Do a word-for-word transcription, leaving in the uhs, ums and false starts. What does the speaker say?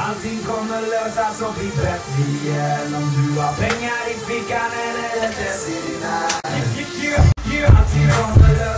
Allting kommer lösas och bli bättre igen. Om du har pengar i fickan eller ett S i din hand. Allting kommer lösas